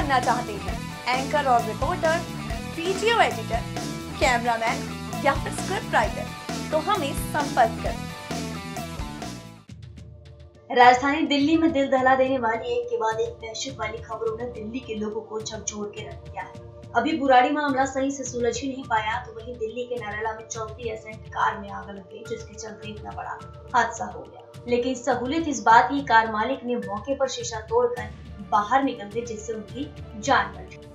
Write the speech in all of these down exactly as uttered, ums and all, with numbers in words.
बनना चाहते हैं, एंकर और रिपोर्टर, वीडियो एडिटर, कैमरामैन या फिर स्क्रिप्ट राइटर, तो हमें संपर्क करें। राजधानी दिल्ली में दिल दहला देने वाली एक के बाद एक दहशत वाली खबरों ने दिल्ली के लोगों को झकझोर के रख दिया है। अभी बुराड़ी मामला सही से सुलझ ही नहीं पाया तो वहीं दिल्ली के नरेला में चलती एसेंट कार में आग लग गई, जिसके चलते इतना बड़ा हादसा हो गया। लेकिन सहूलियत इस बात की कार मालिक ने मौके पर शीशा तोड़कर बाहर निकल गए, जिससे उनकी जान बच गई।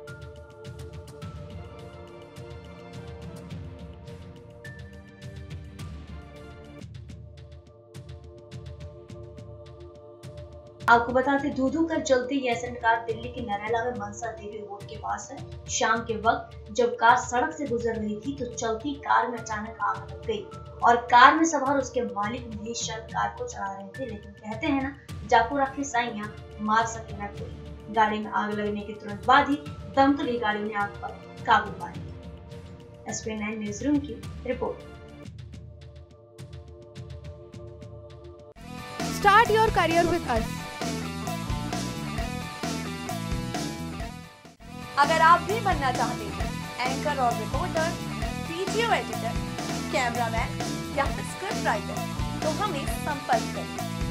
आपको बताते धू धू कर चलती ये एसेंट कार दिल्ली के नरेला में मनसा देवी रोड के पास है। शाम के वक्त जब कार सड़क से गुजर रही थी तो चलती कार में अचानक आग लग गई और कार में सवार उसके मालिक महेश चंद कार को चला रहे थे। लेकिन कहते हैं ना, जाकू रखी साइयां मार सके न कोई। गाड़ी में आग लगने के तुरंत बाद ही दमकल गाड़ी ने आग पर काबू पा लिया। S P nine news room की रिपोर्ट। Start your career with us. अगर आप भी बनना चाहते हैं एंकर और रिपोर्टर, वीडियो एडिटर, कैमरामैन या फिर स्क्रिप्ट राइटर, तो हमें संपर्क करें।